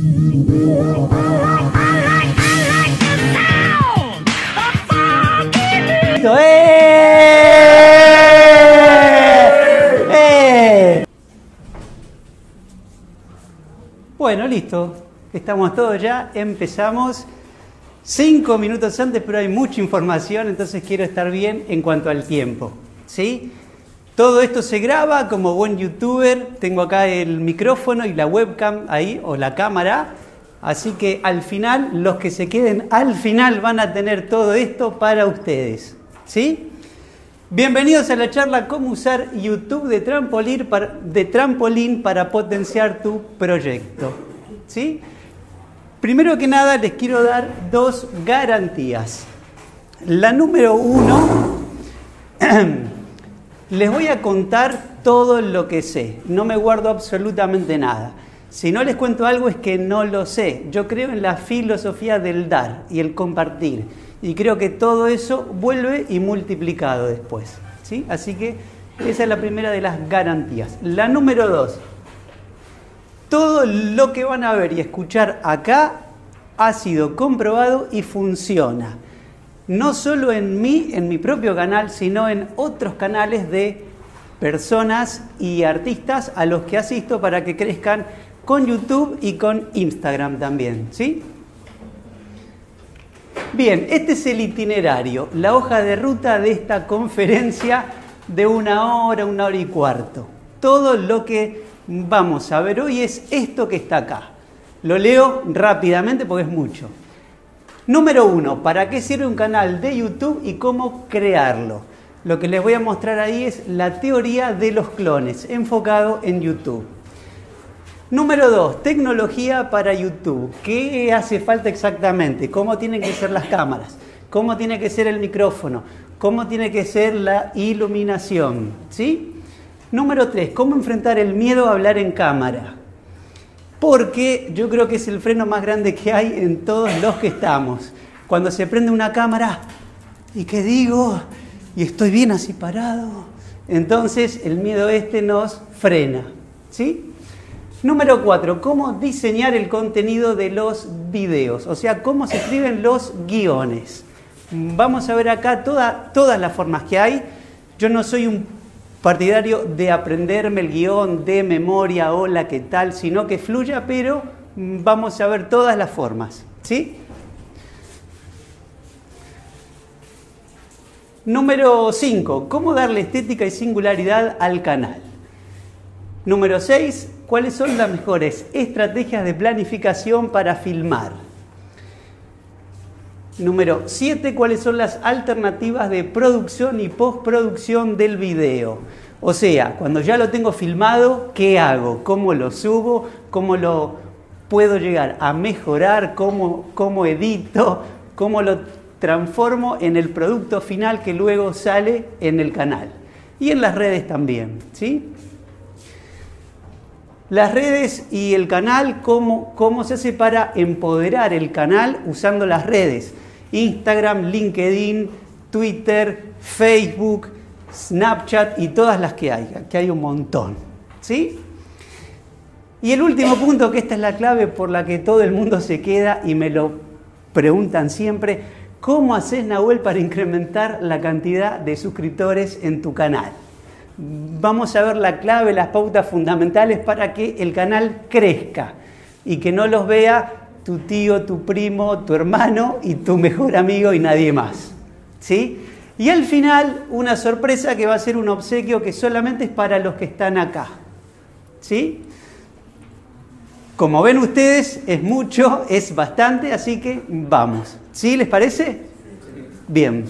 Bueno, listo. Estamos todos ya. Empezamos 5 minutos antes, pero hay mucha información, entonces quiero estar bien en cuanto al tiempo. ¿Sí? Todo esto se graba como buen youtuber. Tengo acá el micrófono y la webcam ahí, o la cámara. Así que al final, los que se queden al final van a tener todo esto para ustedes. ¿Sí? Bienvenidos a la charla Cómo usar YouTube de trampolín para potenciar tu proyecto. ¿Sí? Primero que nada les quiero dar 2 garantías. La número 1, les voy a contar todo lo que sé. No me guardo absolutamente nada. Si no les cuento algo es que no lo sé. Yo creo en la filosofía del dar y el compartir. Y creo que todo eso vuelve y multiplicado después. ¿Sí? Así que esa es la primera de las garantías. La número 2. Todo lo que van a ver y escuchar acá ha sido comprobado y funciona. No solo en mi propio canal, sino en otros canales de personas y artistas a los que asisto para que crezcan con YouTube y con Instagram también. ¿Sí? Bien, este es el itinerario, la hoja de ruta de esta conferencia de 1 hora, 1 hora y cuarto. Todo lo que vamos a ver hoy es esto que está acá. Lo leo rápidamente porque es mucho. Número 1, ¿para qué sirve un canal de YouTube y cómo crearlo? Lo que les voy a mostrar ahí es la teoría de los clones, enfocado en YouTube. Número 2, tecnología para YouTube. ¿Qué hace falta exactamente? ¿Cómo tienen que ser las cámaras? ¿Cómo tiene que ser el micrófono? ¿Cómo tiene que ser la iluminación? ¿Sí? Número 3, ¿cómo enfrentar el miedo a hablar en cámara? Porque yo creo que es el freno más grande que hay en todos los que estamos. Cuando se prende una cámara, ¿y qué digo? Y estoy bien así parado. Entonces el miedo nos frena. ¿Sí? Número 4, cómo diseñar el contenido de los videos, o sea, cómo se escriben los guiones. Vamos a ver acá todas las formas que hay. Yo no soy un partidario de aprenderme el guión de memoria, hola, qué tal, sino que fluya, pero vamos a ver todas las formas. ¿Sí? Número 5, cómo darle estética y singularidad al canal. Número 6, ¿cuáles son las mejores estrategias de planificación para filmar? Número 7, ¿cuáles son las alternativas de producción y postproducción del video? O sea, cuando ya lo tengo filmado, ¿qué hago? ¿Cómo lo subo? ¿Cómo lo puedo llegar a mejorar? ¿Cómo edito? ¿Cómo lo transformo en el producto final que luego sale en el canal? Y en las redes también, ¿sí? Las redes y el canal, ¿cómo se hace para empoderar el canal usando las redes? Instagram, LinkedIn, Twitter, Facebook, Snapchat y todas las que hay un montón. ¿Sí? Y el último punto, que esta es la clave por la que todo el mundo se queda y me lo preguntan siempre, ¿cómo haces, Nahuel, para incrementar la cantidad de suscriptores en tu canal? Vamos a ver la clave, las pautas fundamentales para que el canal crezca y que no los vea tu tío, tu primo, tu hermano y tu mejor amigo y nadie más. ¿Sí? Y al final, una sorpresa que va a ser un obsequio que solamente es para los que están acá. ¿Sí? Como ven ustedes, es mucho, es bastante, así que vamos. ¿Sí? ¿Les parece? Bien.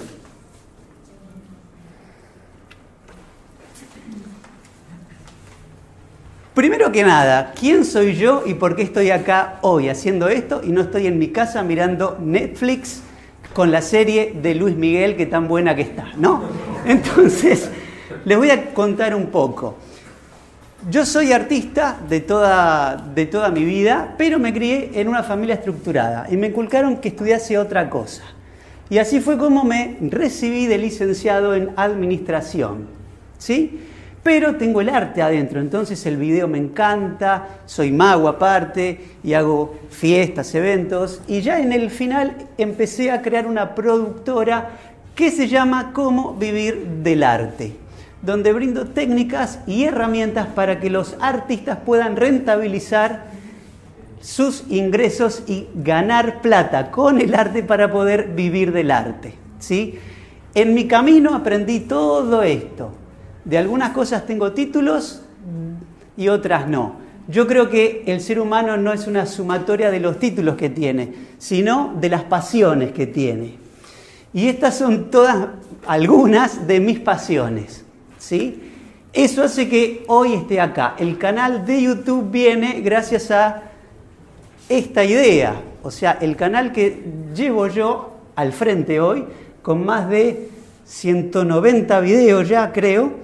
Primero que nada, ¿quién soy yo y por qué estoy acá hoy haciendo esto y no estoy en mi casa mirando Netflix con la serie de Luis Miguel que tan buena que está, ¿no? Entonces, les voy a contar un poco. Yo soy artista de toda mi vida, pero me crié en una familia estructurada y me inculcaron que estudiase otra cosa. Y así fue como me recibí de licenciado en administración, ¿sí? pero tengo el arte adentro, entonces el video me encanta, soy mago aparte y hago fiestas, eventos, y ya en el final empecé a crear una productora que se llama Cómo Vivir del Arte, donde brindo técnicas y herramientas para que los artistas puedan rentabilizar sus ingresos y ganar plata con el arte para poder vivir del arte, ¿sí? En mi camino aprendí todo esto. De algunas cosas tengo títulos y otras no. Yo creo que el ser humano no es una sumatoria de los títulos que tiene, sino de las pasiones que tiene. Y estas son todas, algunas de mis pasiones, ¿sí? Eso hace que hoy esté acá. El canal de YouTube viene gracias a esta idea. O sea, el canal que llevo yo al frente hoy, con más de 190 videos ya, creo,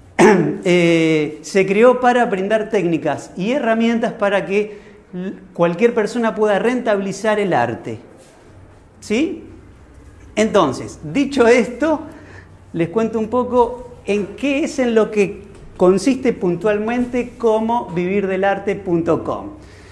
se creó para brindar técnicas y herramientas para que cualquier persona pueda rentabilizar el arte, ¿sí? Entonces, dicho esto, les cuento un poco en qué es en lo que consiste puntualmente cómo vivirdelarte.com.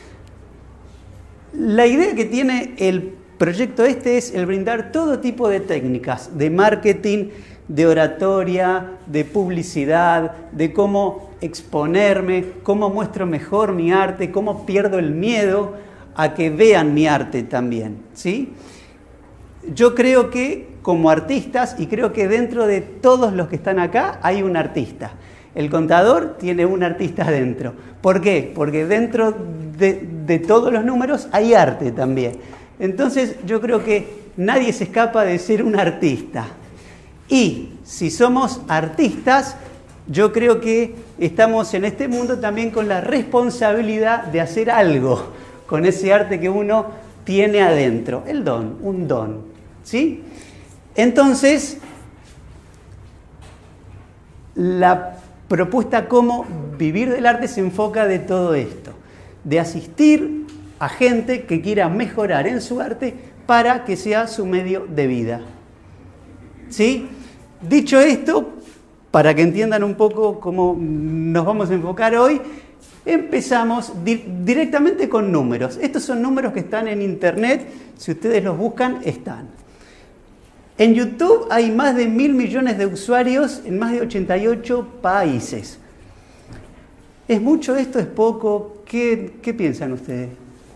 La idea que tiene el proyecto este es el brindar todo tipo de técnicas de marketing, de oratoria, de publicidad, de cómo exponerme, cómo muestro mejor mi arte, cómo pierdo el miedo a que vean mi arte también, ¿sí? Yo creo que como artistas, y creo que dentro de todos los que están acá hay un artista. El contador tiene un artista adentro. ¿Por qué? Porque dentro de todos los números hay arte también. Entonces yo creo que nadie se escapa de ser un artista. Y si somos artistas, yo creo que estamos en este mundo también con la responsabilidad de hacer algo con ese arte que uno tiene adentro. El don, un don, ¿sí? Entonces, la propuesta Cómo Vivir del Arte se enfoca de todo esto, de asistir a gente que quiera mejorar en su arte para que sea su medio de vida, ¿sí? Dicho esto, para que entiendan un poco cómo nos vamos a enfocar hoy, empezamos directamente con números. Estos son números que están en internet, si ustedes los buscan, están. En YouTube hay más de 1.000 millones de usuarios en más de 88 países. ¿Es mucho esto? ¿Es poco? ¿Qué piensan ustedes?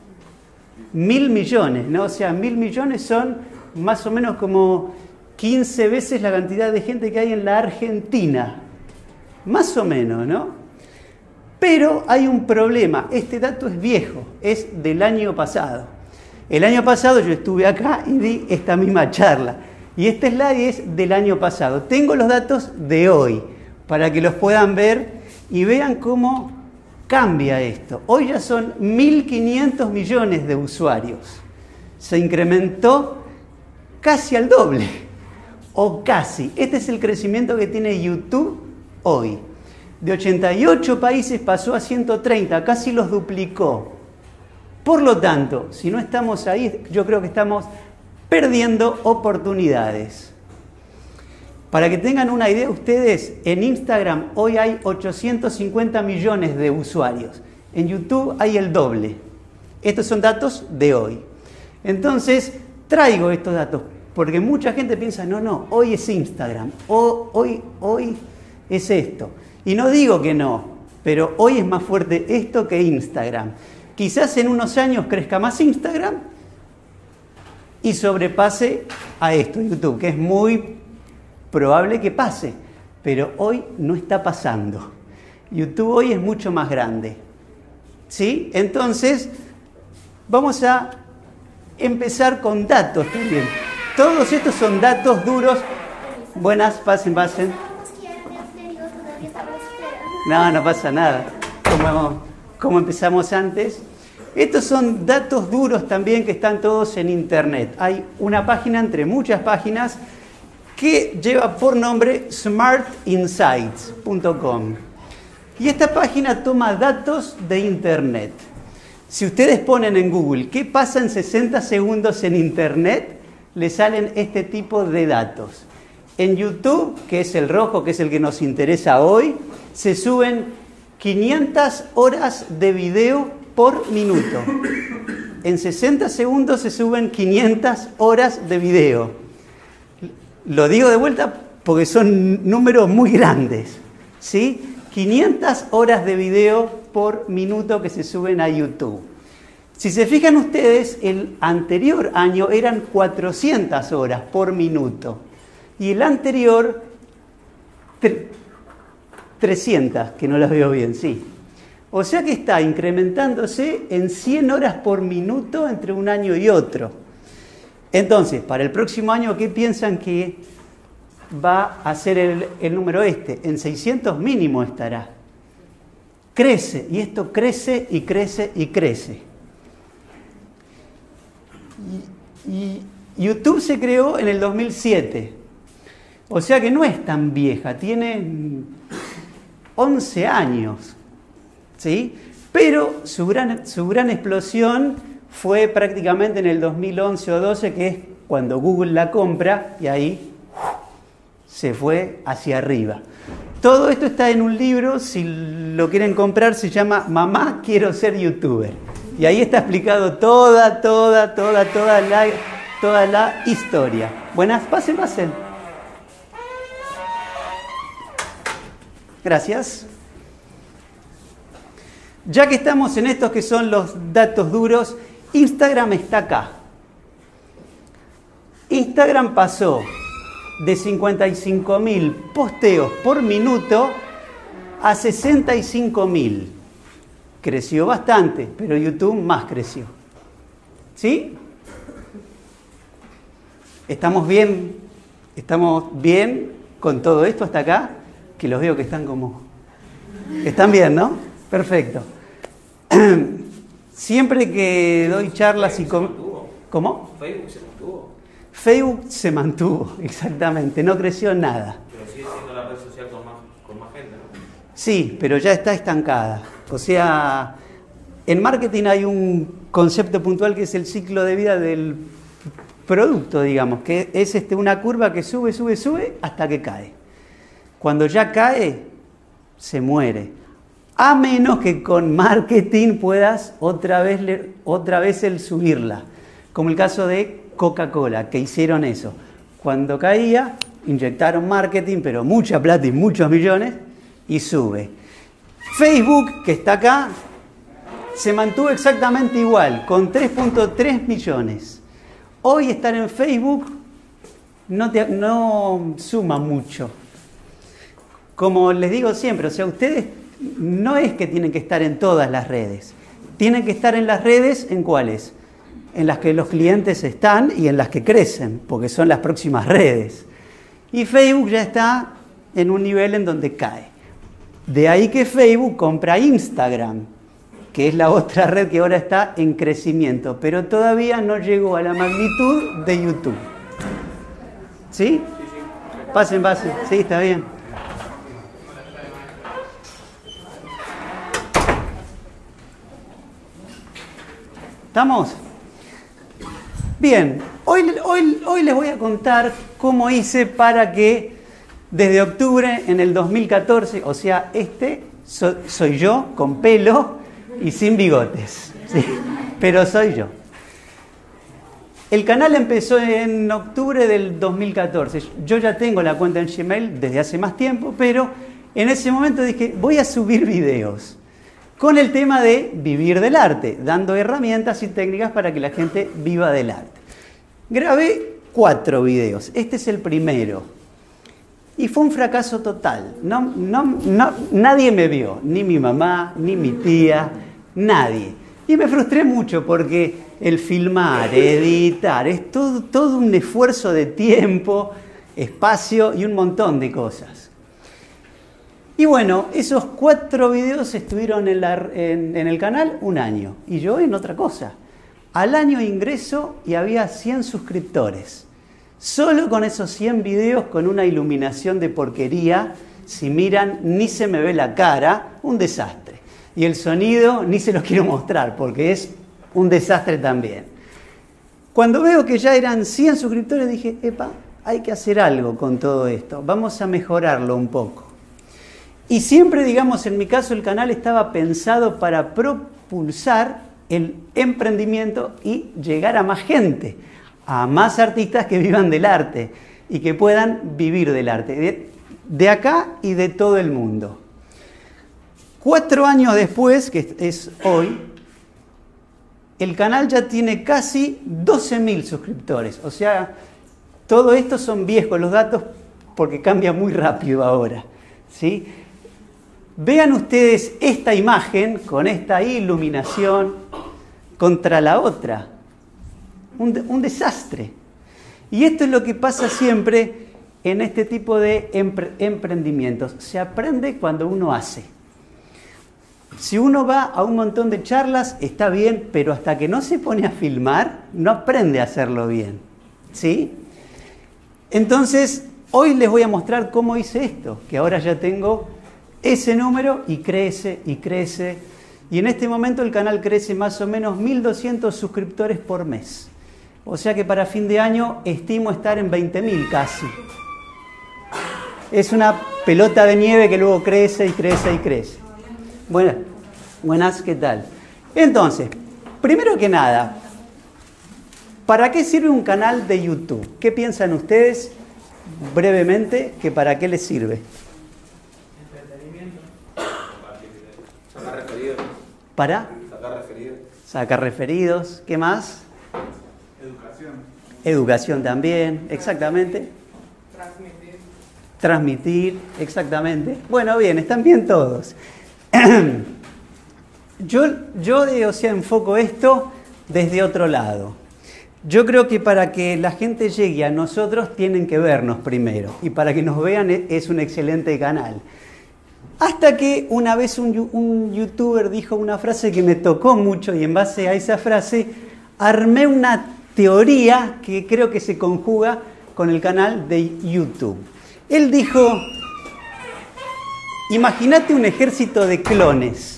1.000 millones, ¿no? O sea, 1.000 millones son más o menos como 15 veces la cantidad de gente que hay en la Argentina. Más o menos, ¿no? Pero hay un problema. Este dato es viejo, es del año pasado. El año pasado yo estuve acá y di esta misma charla. Y este slide es del año pasado. Tengo los datos de hoy para que los puedan ver y vean cómo cambia esto. Hoy ya son 1.500 millones de usuarios. Se incrementó casi al doble, o casi. Este es el crecimiento que tiene YouTube hoy. De 88 países pasó a 130, casi los duplicó. Por lo tanto, si no estamos ahí, yo creo que estamos perdiendo oportunidades. Para que tengan una idea ustedes, en Instagram hoy hay 850 millones de usuarios. En YouTube hay el doble. Estos son datos de hoy. Entonces, traigo estos datos porque mucha gente piensa, no, hoy es Instagram, hoy es esto. Y no digo que no, pero hoy es más fuerte esto que Instagram. Quizás en unos años crezca más Instagram y sobrepase a esto, YouTube, que es muy probable que pase, pero hoy no está pasando. YouTube hoy es mucho más grande, ¿sí? Entonces, vamos a empezar con datos también. Todos estos son datos duros. Buenas, pasen. No pasa nada. Como empezamos antes. Estos son datos duros también que están todos en internet. Hay una página entre muchas páginas que lleva por nombre smartinsights.com. Y esta página toma datos de internet. Si ustedes ponen en Google ¿qué pasa en 60 segundos en internet? Le salen este tipo de datos. En YouTube, que es el rojo, que es el que nos interesa hoy, se suben 500 horas de video por minuto. En 60 segundos se suben 500 horas de video. Lo digo de vuelta porque son números muy grandes, ¿sí? 500 horas de video por minuto que se suben a YouTube. Si se fijan ustedes, el anterior año eran 400 horas por minuto y el anterior 300, que no las veo bien, sí. O sea que está incrementándose en 100 horas por minuto entre un año y otro. Entonces, para el próximo año, ¿qué piensan que va a ser el número este? En 600 mínimo estará. Crece, y esto crece y crece y crece. Y YouTube se creó en el 2007. O sea que no es tan vieja, tiene 11 años, ¿sí? Pero su gran explosión fue prácticamente en el 2011 o 12, que es cuando Google la compra y ahí se fue hacia arriba. Todo esto está en un libro, si lo quieren comprar, se llama Mamá, quiero ser youtuber. Y ahí está explicado toda la historia. Buenas, pasen. Gracias. Ya que estamos en estos que son los datos duros, Instagram está acá. Instagram pasó de 55.000 posteos por minuto a 65.000. Creció bastante, pero YouTube más creció. ¿Sí? ¿Estamos bien con todo esto hasta acá? Que los veo que están como... ¿Están bien, no? Perfecto. Siempre que doy charlas y... ¿Cómo? Facebook se mantuvo. Facebook se mantuvo, exactamente. No creció nada. Pero sigue siendo la red social con más gente, ¿no? Sí, pero ya está estancada. O sea, en marketing hay un concepto puntual que es el ciclo de vida del producto, digamos, que es una curva que sube hasta que cae. Cuando ya cae, se muere. A menos que con marketing puedas otra vez el subirla. Como el caso de Coca-Cola, que hicieron eso. Cuando caía, inyectaron marketing, pero mucha plata y muchos millones, y sube. Facebook, que está acá, se mantuvo exactamente igual, con 3.3 millones. Hoy estar en Facebook no suma mucho. Como les digo siempre, o sea, ustedes no es que tienen que estar en todas las redes. Tienen que estar en las redes, ¿en cuáles? En las que los clientes están y en las que crecen, porque son las próximas redes. Y Facebook ya está en un nivel en donde cae. De ahí que Facebook compra Instagram, que es la otra red que ahora está en crecimiento, pero todavía no llegó a la magnitud de YouTube. ¿Sí? Pasen. Sí, está bien. ¿Estamos? Bien, hoy les voy a contar cómo hice para que desde octubre en el 2014, o sea, soy yo con pelo y sin bigotes, ¿sí? Pero soy yo. El canal empezó en octubre del 2014. Yo ya tengo la cuenta en Gmail desde hace más tiempo, pero en ese momento dije, voy a subir videos con el tema de vivir del arte, dando herramientas y técnicas para que la gente viva del arte. Grabé 4 videos, este es el primero, y fue un fracaso total. Nadie me vio, ni mi mamá, ni mi tía, nadie. Y me frustré mucho porque el filmar, editar, es todo un esfuerzo de tiempo, espacio y un montón de cosas. Y bueno, esos 4 videos estuvieron en el canal un año y yo en otra cosa. Al año ingreso y había 100 suscriptores. Solo con esos 100 videos, con una iluminación de porquería, si miran, ni se me ve la cara, un desastre. Y el sonido ni se los quiero mostrar porque es un desastre también. Cuando veo que ya eran 100 suscriptores dije, epa, hay que hacer algo con todo esto, vamos a mejorarlo un poco. Y siempre, digamos, en mi caso el canal estaba pensado para propulsar el emprendimiento y llegar a más gente, a más artistas que vivan del arte y que puedan vivir del arte, de acá y de todo el mundo. 4 años después, que es hoy, el canal ya tiene casi 12.000 suscriptores. O sea, todo esto son viejos los datos porque cambia muy rápido ahora, ¿sí? Vean ustedes esta imagen con esta iluminación contra la otra. Un desastre. Y esto es lo que pasa siempre en este tipo de emprendimientos. Se aprende cuando uno hace. Si uno va a un montón de charlas, está bien, pero hasta que no se pone a filmar, no aprende a hacerlo bien, ¿sí? Entonces, hoy les voy a mostrar cómo hice esto, que ahora ya tengo ese número y crece y crece. Y en este momento el canal crece más o menos 1.200 suscriptores por mes. O sea que para fin de año estimo estar en 20.000 casi. Es una pelota de nieve que luego crece y crece y crece. Buenas, ¿qué tal? Entonces, primero que nada, ¿para qué sirve un canal de YouTube? ¿Qué piensan ustedes, brevemente, que para qué les sirve? Entretenimiento. Sacar referidos. ¿Para? Sacar referidos. Sacar referidos. ¿Qué más? Educación. Educación también, exactamente. Transmitir, exactamente. Bueno, bien, están bien todos. Yo enfoco esto desde otro lado. Yo creo que para que la gente llegue a nosotros tienen que vernos primero. Y para que nos vean es un excelente canal. Hasta que una vez un youtuber dijo una frase que me tocó mucho y en base a esa frase armé una teoría que creo que se conjuga con el canal de YouTube. Él dijo, imagínate un ejército de clones.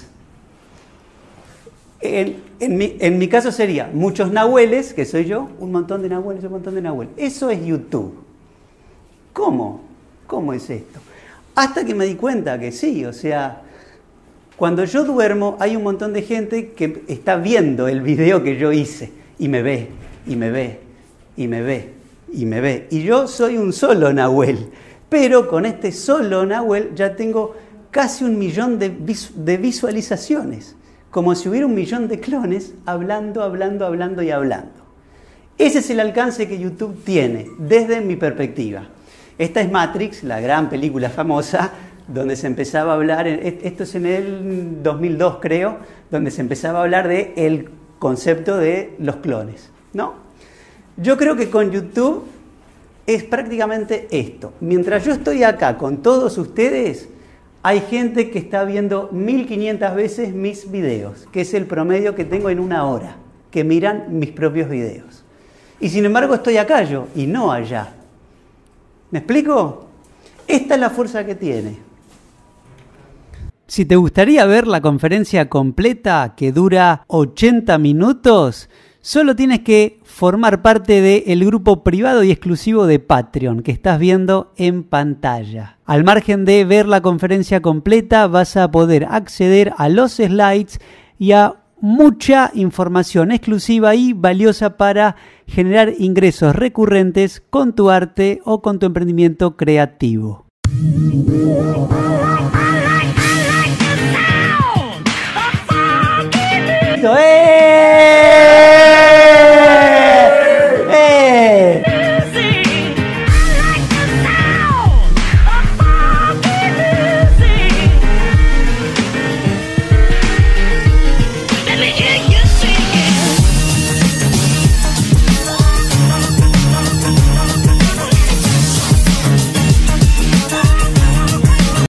En mi caso sería muchos nahueles, que soy yo, un montón de nahueles, un montón de nahueles. Eso es YouTube. ¿Cómo? ¿Cómo es esto? Hasta que me di cuenta que sí, o sea, cuando yo duermo hay un montón de gente que está viendo el video que yo hice y me ve, y me ve, y me ve, y me ve. Y yo soy un solo nahuel, pero con este solo nahuel ya tengo casi 1 millón de visualizaciones, como si hubiera 1 millón de clones hablando y hablando. Ese es el alcance que YouTube tiene desde mi perspectiva. Esta es Matrix, la gran película famosa, donde se empezaba a hablar, esto es en el 2002 creo, donde se empezaba a hablar del concepto de los clones, ¿no? Yo creo que con YouTube es prácticamente esto. Mientras yo estoy acá con todos ustedes, hay gente que está viendo 1.500 veces mis videos, que es el promedio que tengo en 1 hora, que miran mis propios videos. Y sin embargo estoy acá yo, y no allá. ¿Me explico? Esta es la fuerza que tiene. Si te gustaría ver la conferencia completa que dura 80 minutos, solo tienes que formar parte del grupo privado y exclusivo de Patreon que estás viendo en pantalla. Al margen de ver la conferencia completa, vas a poder acceder a los slides y a mucha información exclusiva y valiosa para generar ingresos recurrentes con tu arte o con tu emprendimiento creativo. ¡Eh!